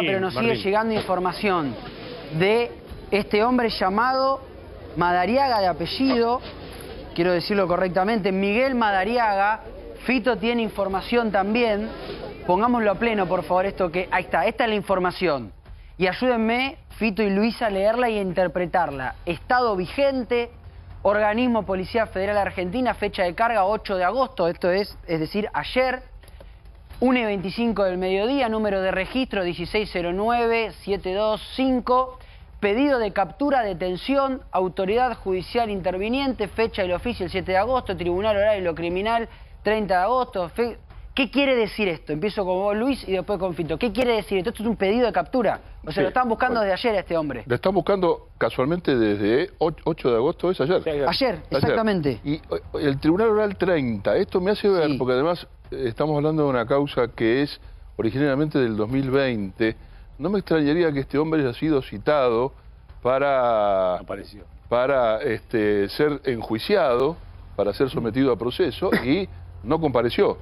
pero nos sigue Martín. llegando información de este hombre llamado Madariaga de apellido, quiero decirlo correctamente, Miguel Madariaga. Fito tiene información también. Pongámoslo a pleno, por favor, esto que... Ahí está, esta es la información. Y ayúdenme, Fito y Luisa, a leerla y a interpretarla. Estado vigente, Organismo Policía Federal Argentina, fecha de carga 8 de agosto, esto es decir, ayer. 1:25 del mediodía, número de registro 1609725. Pedido de captura, detención, autoridad judicial interviniente, fecha del oficio el 7 de agosto, tribunal oral y lo criminal 30 de agosto. ¿Qué quiere decir esto? Empiezo con vos, Luis, y después con Fito. ¿Qué quiere decir esto? Esto es un pedido de captura. O sea, Sí. lo están buscando desde ayer a este hombre. Lo están buscando casualmente desde 8 de agosto, ¿es ayer? Sí, Ayer, exactamente. Y el Tribunal Oral 30, esto me hace ver, Sí. porque además estamos hablando de una causa que es originalmente del 2020. No me extrañaría que este hombre haya sido citado para, Apareció. para ser enjuiciado, para ser sometido a proceso y no compareció.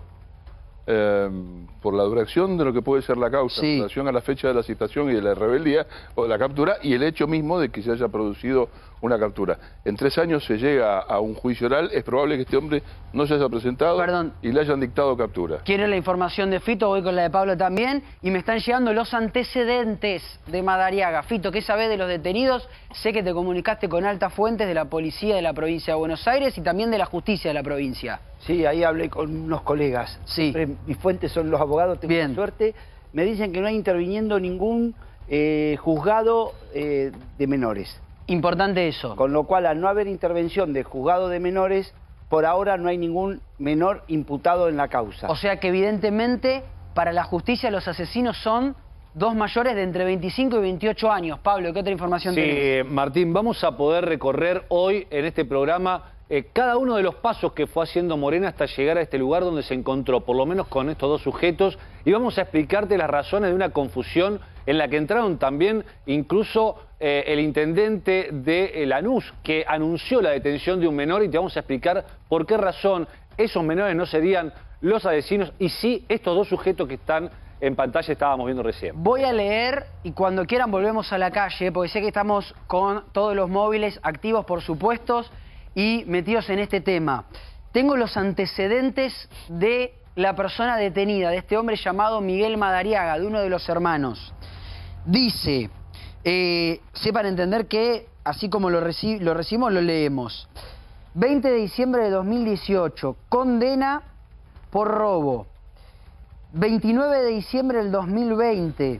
Por la duración de lo que puede ser la causa, Sí. en relación a la fecha de la citación y de la rebeldía o de la captura y el hecho mismo de que se haya producido una captura. En 3 años se llega a un juicio oral, es probable que este hombre no se haya presentado Perdón. y le hayan dictado captura. Quiero la información de Fito, voy con la de Pablo también, y me están llegando los antecedentes de Madariaga. Fito, ¿qué sabés de los detenidos? Sé que te comunicaste con altas fuentes de la policía de la provincia de Buenos Aires y también de la justicia de la provincia. Sí, ahí hablé con unos colegas. Sí. Siempre mis fuentes son los abogados, tengo Bien. suerte. Me dicen que no hay interviniendo ningún juzgado de menores. Importante eso. Con lo cual, al no haber intervención de juzgado de menores, por ahora no hay ningún menor imputado en la causa. O sea que evidentemente para la justicia los asesinos son 2 mayores de entre 25 y 28 años. Pablo, ¿qué otra información tenés? Sí, Martín, vamos a poder recorrer hoy en este programa cada uno de los pasos que fue haciendo Morena hasta llegar a este lugar donde se encontró, por lo menos con estos 2 sujetos, y vamos a explicarte las razones de una confusión en la que entraron también incluso el intendente de Lanús, que anunció la detención de un menor, y te vamos a explicar por qué razón esos menores no serían los asesinos y sí estos 2 sujetos que están en pantalla estábamos viendo recién. Voy a leer y cuando quieran volvemos a la calle, porque sé que estamos con todos los móviles activos, por supuesto, y metidos en este tema. Tengo los antecedentes de la persona detenida, de este hombre llamado Miguel Madariaga, de uno de los hermanos. Dice, sepan entender que, así como lo recibimos, lo leemos. 20 de diciembre de 2018, condena por robo. 29 de diciembre del 2020,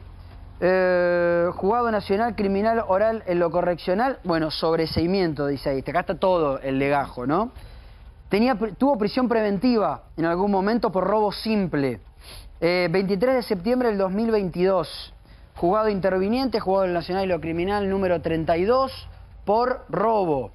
juzgado nacional criminal oral en lo correccional, bueno, sobreseimiento, dice ahí, acá está todo el legajo, ¿no? Tuvo prisión preventiva en algún momento por robo simple. 23 de septiembre del 2022, juzgado interviniente, juzgado del nacional y lo criminal número 32 por robo.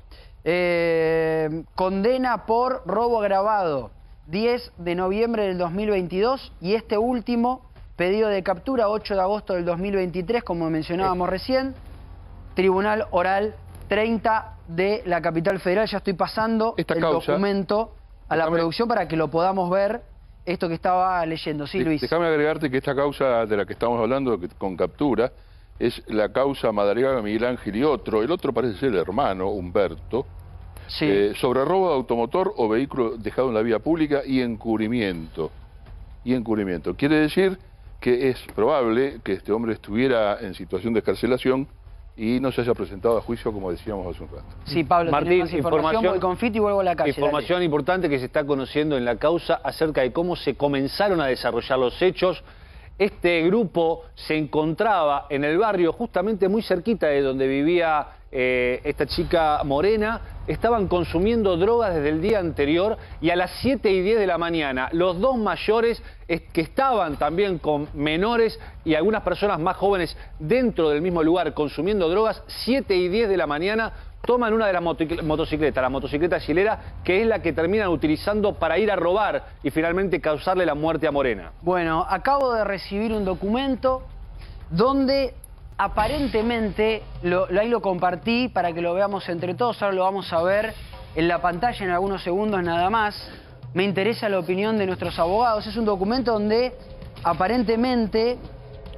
Condena por robo agravado. 10 de noviembre del 2022 y este último pedido de captura 8 de agosto del 2023, como mencionábamos recién, Tribunal Oral 30 de la Capital Federal. Ya estoy pasando Esta el causa, documento a la déjame- producción para que lo podamos ver, esto que estaba leyendo. Sí, Luis. Déjame agregarte que esta causa de la que estamos hablando con captura es la causa Madariaga, Miguel Ángel y otro. El otro parece ser el hermano, Humberto. Sí. Sobre robo de automotor o vehículo dejado en la vía pública y encubrimiento. Quiere decir que es probable que este hombre estuviera en situación de excarcelación y no se haya presentado a juicio, como decíamos hace un rato. Sí, Pablo, Martín, tenés más información, voy con Fito y vuelvo a la calle. Información importante que se está conociendo en la causa acerca de cómo se comenzaron a desarrollar los hechos. Este grupo se encontraba en el barrio justamente muy cerquita de donde vivía esta chica Morena. Estaban consumiendo drogas desde el día anterior y a las 7:10 de la mañana los 2 mayores que estaban también con menores y algunas personas más jóvenes dentro del mismo lugar consumiendo drogas, 7:10 de la mañana toman una de las motocicletas, la motocicleta Gilera, que es la que terminan utilizando para ir a robar y finalmente causarle la muerte a Morena. Bueno, acabo de recibir un documento donde aparentemente, ahí lo compartí para que lo veamos entre todos, ahora lo vamos a ver en la pantalla en algunos segundos nada más. Me interesa la opinión de nuestros abogados. Es un documento donde aparentemente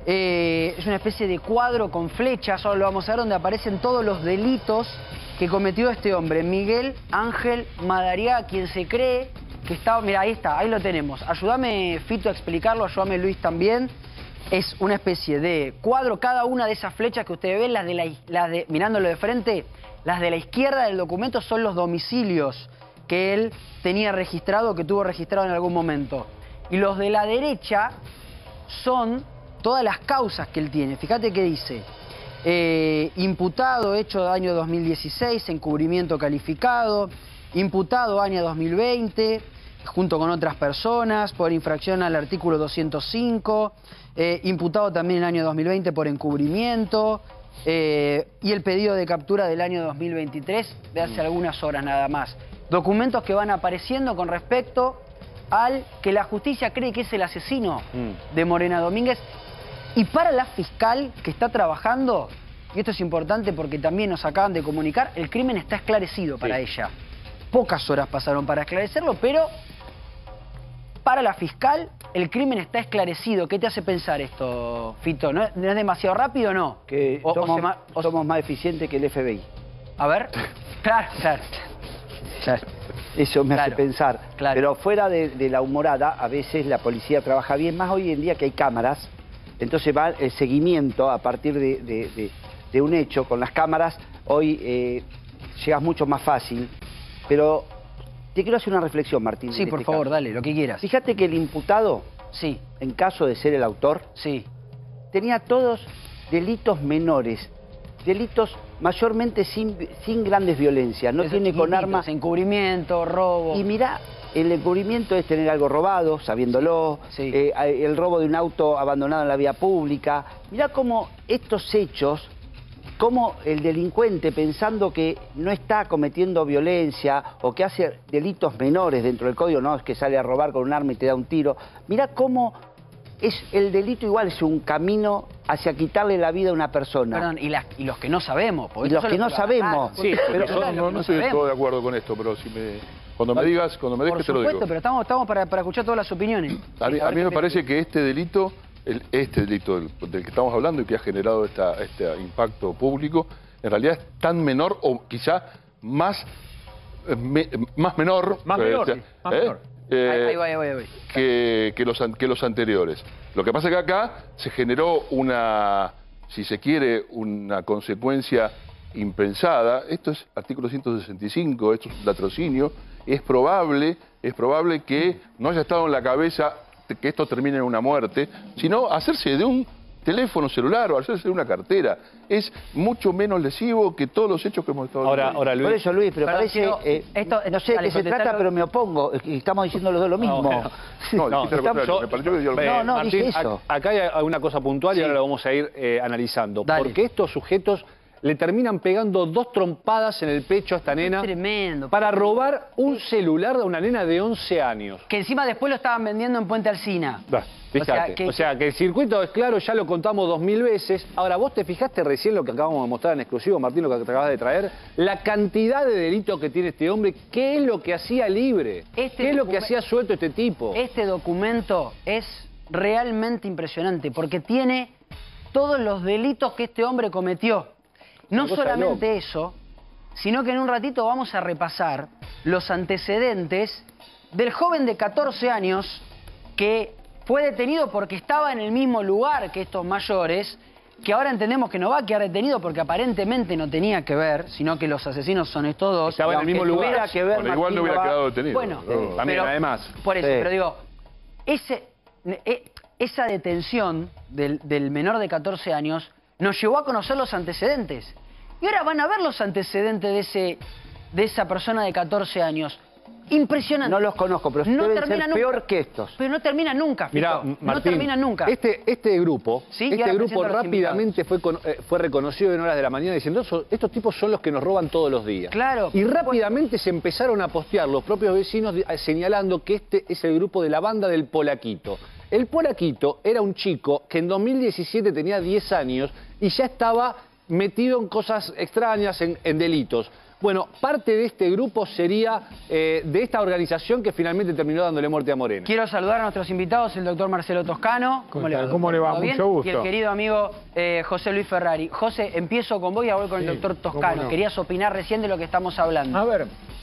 Es una especie de cuadro con flechas, ahora lo vamos a ver, donde aparecen todos los delitos que cometió este hombre, Miguel Ángel Madariaga, quien se cree que estaba... Mira, ahí está, ahí lo tenemos. Ayúdame, Fito, a explicarlo, ayúdame, Luis, también. Es una especie de cuadro, cada una de esas flechas que ustedes ven, mirándolo de frente, las de la izquierda del documento son los domicilios que él tenía registrado, que tuvo registrado en algún momento. Y los de la derecha son todas las causas que él tiene. Fíjate que dice, imputado hecho año 2016, encubrimiento calificado, imputado año 2020, junto con otras personas, por infracción al artículo 205, imputado también en el año 2020 por encubrimiento, y el pedido de captura del año 2023, de hace algunas horas nada más. Documentos que van apareciendo con respecto al que la justicia cree que es el asesino de Morena Domínguez. Y para la fiscal que está trabajando, y esto es importante porque también nos acaban de comunicar, el crimen está esclarecido para ella. Pocas horas pasaron para esclarecerlo, pero para la fiscal el crimen está esclarecido. ¿Qué te hace pensar esto, Fito? ¿No es demasiado rápido o no? Que somos más eficientes que el FBI. A ver. Claro. Eso me hace pensar. Claro. Pero fuera de la humorada, a veces la policía trabaja bien, más hoy en día que hay cámaras. Entonces va el seguimiento a partir de un hecho. Con las cámaras hoy llegas mucho más fácil. Pero te quiero hacer una reflexión, Martín. Sí, por favor, dale, lo que quieras. Fíjate que el imputado, sí, en caso de ser el autor, sí, tenía todos delitos menores. Delitos mayormente sin grandes violencias. No tiene con armas. Encubrimiento, robo. Y mirá, el encubrimiento es tener algo robado, sabiéndolo. Sí. El robo de un auto abandonado en la vía pública. Mirá cómo estos hechos, cómo el delincuente, pensando que no está cometiendo violencia o que hace delitos menores dentro del código, no es que sale a robar con un arma y te da un tiro. Mirá cómo el delito igual es un camino hacia quitarle la vida a una persona. Perdón, y los que no sabemos. Y los que no sabemos. Sí, pero no estoy del todo de acuerdo con esto, pero cuando me dejes te lo digo. Por supuesto, pero estamos para escuchar todas las opiniones. A mí me parece que este delito del que estamos hablando y que ha generado este impacto público, en realidad es tan menor o quizá más menor. Más menor. Ahí voy. Que los anteriores. Lo que pasa es que acá se generó si se quiere, una consecuencia impensada. Esto es artículo 165, esto es latrocinio. Es probable que no haya estado en la cabeza que esto termine en una muerte, sino hacerse de un teléfono celular o hacerse de una cartera. Es mucho menos lesivo que todos los hechos que hemos estado viendo. Ahora, Luis. Por eso, Luis, pero parece... no sé de qué se trata, pero me opongo. Estamos diciendo los dos lo mismo. No, dije eso. Acá hay una cosa puntual y ahora lo vamos a ir analizando. Dale. Porque estos sujetos le terminan pegando 2 trompadas en el pecho a esta nena. Tremendo. Para robar un celular de una nena de 11 años. Que encima después lo estaban vendiendo en Puente Alsina. Fíjate, o sea que el circuito es claro, ya lo contamos 2000 veces. Ahora, vos te fijaste recién lo que acabamos de mostrar en exclusivo, Martín, lo que te acabas de traer, la cantidad de delitos que tiene este hombre, qué es lo que hacía libre, qué es lo que hacía suelto este tipo. Este documento es realmente impresionante porque tiene todos los delitos que este hombre cometió. No solamente eso, sino que en un ratito vamos a repasar los antecedentes del joven de 14 años que fue detenido porque estaba en el mismo lugar que estos mayores, que ahora entendemos que no va a quedar detenido porque aparentemente no tenía que ver, sino que los asesinos son estos dos. Estaba en el mismo lugar. Que ver, bueno, igual no hubiera quedado detenido. Bueno, también además. Por eso, pero digo, esa detención del menor de 14 años nos llevó a conocer los antecedentes. Y ahora van a ver los antecedentes de esa persona de 14 años. Impresionante. No los conozco, pero no deben ser peor que estos. Pero no termina nunca, Fito. Mirá, Martín, no termina nunca. Este grupo, ¿sí? Rápidamente fue reconocido en horas de la mañana diciendo, estos tipos son los que nos roban todos los días. Claro. Y rápidamente se empezaron a postear los propios vecinos señalando que este es el grupo de la banda del Polaquito. El Polaquito era un chico que en 2017 tenía 10 años y ya estaba metido en cosas extrañas, en delitos. Bueno, parte de este grupo sería de esta organización que finalmente terminó dándole muerte a Morena. Quiero saludar a nuestros invitados, el doctor Marcelo Toscano. ¿Cómo le va? ¿Todo bien? Mucho gusto. Y el querido amigo José Luis Ferrari. José, empiezo con vos y voy con el doctor Toscano. no. Querías opinar recién de lo que estamos hablando. A ver,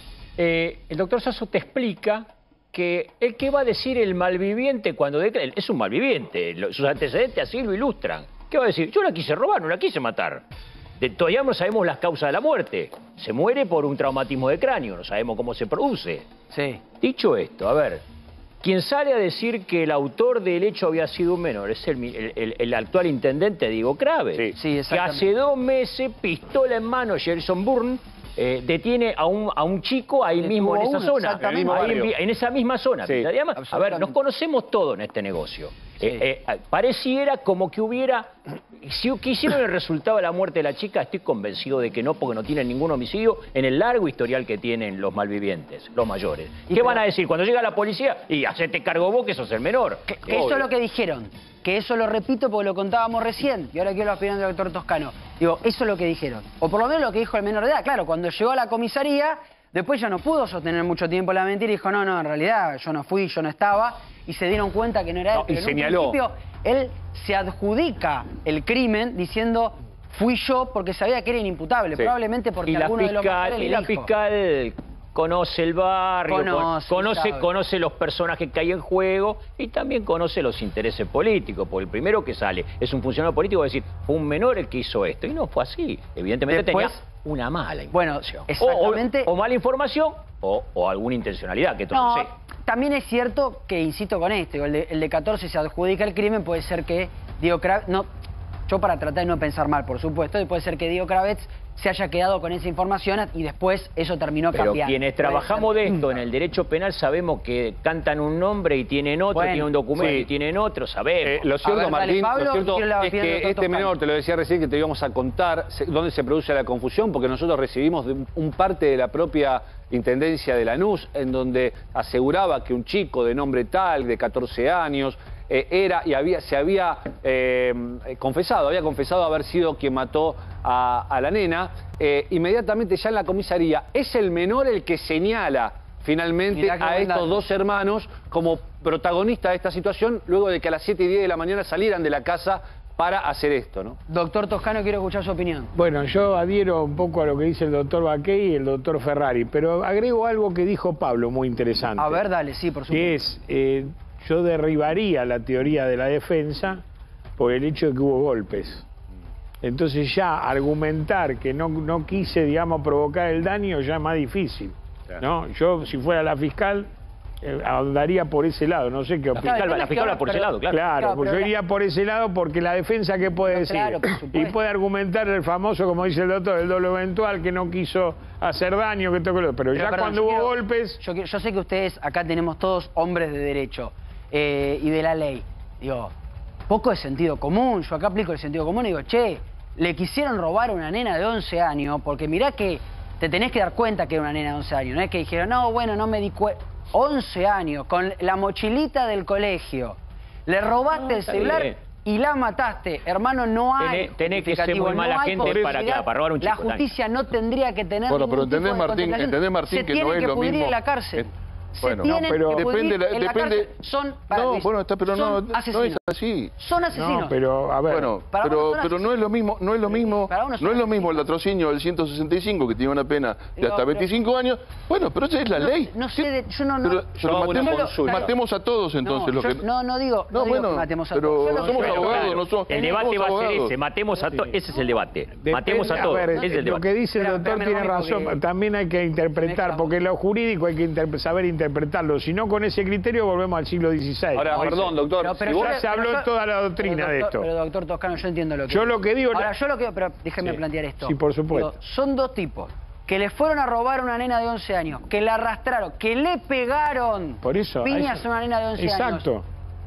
el doctor Sasso te explica que el que va a decir el malviviente cuando declara, es un malviviente, sus antecedentes así lo ilustran. ¿Qué va a decir? Yo la quise robar, no la quise matar. Todavía no sabemos las causas de la muerte. Se muere por un traumatismo de cráneo, no sabemos cómo se produce. Sí. Dicho esto, a ver, quien sale a decir que el autor del hecho había sido un menor es el actual intendente Diego Kravet, Sí, que exactamente. hace 2 meses, pistola en mano, Gerson Bourne, detiene a un chico ahí mismo en esa uno, zona, exactamente. En el mismo ahí barrio. en esa misma zona. Sí, Además, a ver, absolutamente. nos conocemos todos en este negocio. Sí. Pareciera como que hubiera... Si quisieron el resultado de la muerte de la chica, estoy convencido de que no, porque no tienen ningún homicidio en el largo historial que tienen los malvivientes, los mayores. ¿Qué van a decir cuando llega la policía? Y hacete cargo vos que sos el menor. Que eso es lo que dijeron. Que eso lo repito porque lo contábamos recién. Y ahora quiero la opinión del doctor Toscano. Digo, eso es lo que dijeron. O por lo menos lo que dijo el menor de edad. Claro, cuando llegó a la comisaría, después ya no pudo sostener mucho tiempo la mentira y dijo, no, en realidad yo no fui, yo no estaba. Y se dieron cuenta que no era él. No, y Pero en un señaló. principio, él se adjudica el crimen diciendo, fui yo porque sabía que era inimputable. Sí. Probablemente porque Y la alguno de los mayores le fiscal, dijo. conoce el barrio, Sabe. conoce los personajes que hay en juego y también conoce los intereses políticos, porque el primero que sale es un funcionario político, va a decir, fue un menor el que hizo esto, y no fue así. Evidentemente Después- tenía una mala Bueno, información. exactamente. O mala información o alguna intencionalidad, que esto no No, sé. también es cierto que, insisto con esto, el de 14 se adjudica el crimen, puede ser que Diego Kravet, no, yo para tratar de no pensar mal, por supuesto, y puede ser que Diego Kravet se haya quedado con esa información y después eso terminó Pero cambiando. quienes Puede trabajamos ser. de esto en el derecho penal sabemos que cantan un nombre y tienen otro, Bueno, tienen un documento sí. y tienen otro, sabemos. Lo cierto, ver, dale, Martín, Pablo, lo cierto quiero la es opinión del que doctor este Toscano. menor, te lo decía recién, que te íbamos a contar dónde se produce la confusión, porque nosotros recibimos de un parte de la propia Intendencia de Lanús, en donde aseguraba que un chico de nombre tal, de 14 años, era y se había confesado haber sido quien mató a la nena. Inmediatamente ya en la comisaría es el menor el que señala finalmente Mirá qué a buen estos dato. 2 hermanos como protagonistas de esta situación, luego de que a las 7 y 10 de la mañana salieran de la casa para hacer esto, ¿no? Doctor Toscano, quiero escuchar su opinión. Bueno, yo adhiero un poco a lo que dice el doctor Baquey y el doctor Ferrari, pero agrego algo que dijo Pablo muy interesante. A ver, dale, sí, por supuesto. Que es, yo derribaría la teoría de la defensa por el hecho de que hubo golpes. Entonces ya argumentar que no quise, digamos, provocar el daño ya es más difícil, ¿no? Yo, si fuera la fiscal, andaría por ese lado, no sé qué opina. La fiscal va por ese lado, claro. Claro, Claro, pues pero yo iría por ese lado porque la defensa, ¿qué puede No, decir? claro, por supuesto. Y puede argumentar el famoso, como dice el doctor, el doble eventual, que no quiso hacer daño, que todo, pero ya perdón, cuando yo hubo quiero- golpes... Yo sé que ustedes, acá tenemos todos hombres de derecho y de la ley. Digo, poco de sentido común. Yo acá aplico el sentido común y digo, che, le quisieron robar a una nena de 11 años, porque mirá que te tenés que dar cuenta que era una nena de 11 años. No es que dijeron, no, bueno, no me di cuenta. 11 años, con la mochilita del colegio. Le robaste el está celular bien. y la mataste. Hermano, no hay Tenés que ser justificativo, muy mala no hay gente posibilidad. para robar a un La chico, justicia no tendría que tener Bueno, pero ningún tipo entendés, de Martín, contemplación. entendés, Martín, Se que no tienen es que lo pudrir mismo. en la cárcel. Bueno, se tienen pero que pudrir depende, en la depende. cárcel. Son, No, bueno, está, pero no son asesinos. es así. Son asesinos. No, pero a ver... Bueno, Para uno son pero no es lo mismo, no es lo mismo, Para uno son no es lo mismo el asesinos. latrocinio del 165 que tiene una pena de Digo, hasta pero- 25 años. Bueno, pero esa es la ley. No sé, yo no... Pero hago una matemos, consulta. matemos a todos entonces. no, lo yo que... no digo, No, digo bueno, que matemos a pero todos. Yo lo somos que- abogados, Claro, no somos- el debate somos va a ser abogados. ese, matemos a todos. Ese es el debate. Matemos a Depende, todos. ver, Ese es el lo debate. que dice el Espera, doctor espérame, tiene razón. porque- También hay que interpretar, Me porque lo jurídico hay que saber interpretarlo. Si no, con ese criterio volvemos al siglo XVI. Ahora, ¿no? perdón, doctor, Pero si vos- ya se habló yo- toda la doctrina pero, de doctor, esto. Pero doctor Toscano, yo entiendo lo que... Yo lo que digo... Ahora, yo lo que... Pero déjeme Sí. plantear esto. Sí, por supuesto. Digo, son dos tipos que le fueron a robar a una nena de 11 años, que la arrastraron, que le pegaron Por eso... piñas a una nena de 11 años. Exacto.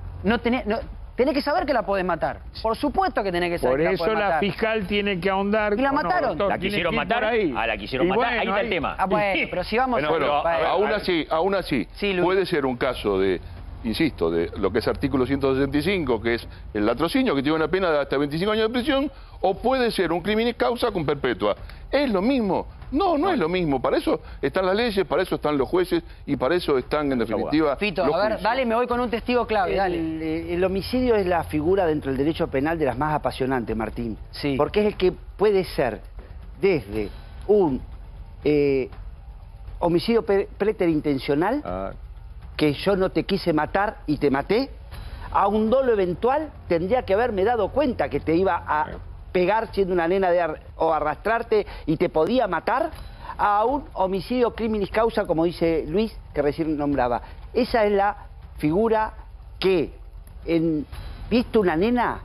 Tenés que saber que la podés matar. Por supuesto que tenés que saber Por que la eso podés la matar. fiscal tiene que ahondar... Y la No, mataron. doctor, ¿La tiene quisieron que ir matar? por ahí. Ah, la quisieron Y matar. bueno, Ahí está el tema. Ah, bueno, pero si vamos... Bueno, Bueno, pero, a ver, aún así, Sí, Luis. puede ser un caso de, insisto, de lo que es artículo 165, que es el latrocinio, que tiene una pena de hasta 25 años de prisión, o puede ser un crimen causa con perpetua. Es lo mismo. No, no es lo mismo. Para eso están las leyes, para eso están los jueces y para eso están, en definitiva, Fito, los a ver, juicios. dale, me voy con un testigo clave, dale. El homicidio es la figura dentro del derecho penal de las más apasionantes, Martín. Sí. Porque es el que puede ser desde un homicidio preterintencional, que yo no te quise matar y te maté, a un dolo eventual, tendría que haberme dado cuenta que te iba a pegar siendo una nena o arrastrarte y te podía matar, a un homicidio criminis causa, como dice Luis, que recién nombraba. Esa es la figura que, visto una nena,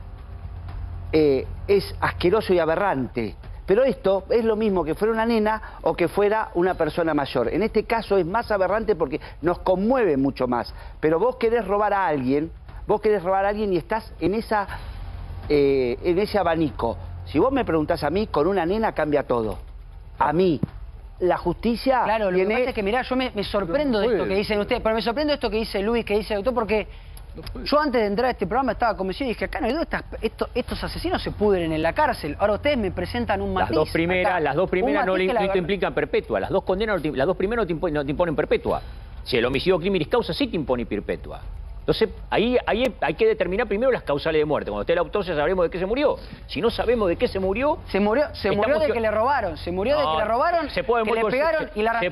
es asqueroso y aberrante. Pero esto es lo mismo que fuera una nena o que fuera una persona mayor. En este caso es más aberrante porque nos conmueve mucho más. Pero vos querés robar a alguien y estás en ese abanico. Si vos me preguntás a mí, con una nena cambia todo. A mí, la justicia... Claro, lo que pasa es que, mirá, yo me sorprendo de esto que dicen ustedes, pero me sorprende esto que dice Luis, que dice el doctor, porque yo antes de entrar a este programa estaba convencido y dije, acá no hay duda, estos asesinos se pudren en la cárcel. Ahora ustedes me presentan un matiz. Las dos primeras no te implican perpetua, las dos condenas, las dos primeras no te imponen perpetua. Si el homicidio criminis causa sí te impone perpetua. Entonces, ahí hay que determinar primero las causales de muerte. Cuando esté la autopsia sabremos de qué se murió. Si no sabemos de qué se murió... Se murió de que le robaron. Se murió de que le robaron, que le pegaron y la arrastraron